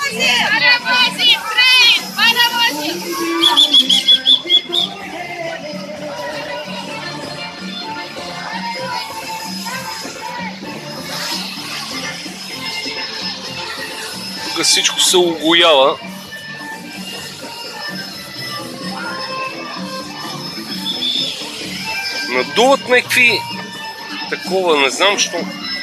Паровозик, train, паровозик. Тук всичко се огоява. Надуват някакви такова, не знам що.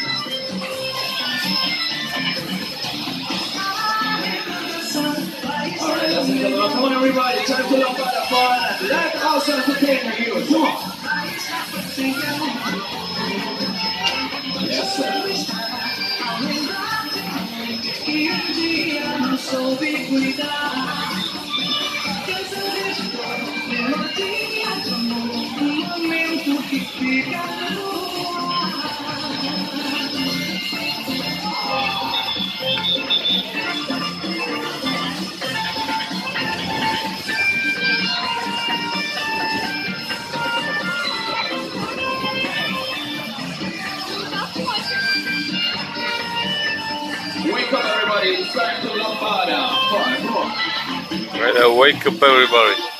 Wake up everybody, it's time to Lambada. Wake up everybody.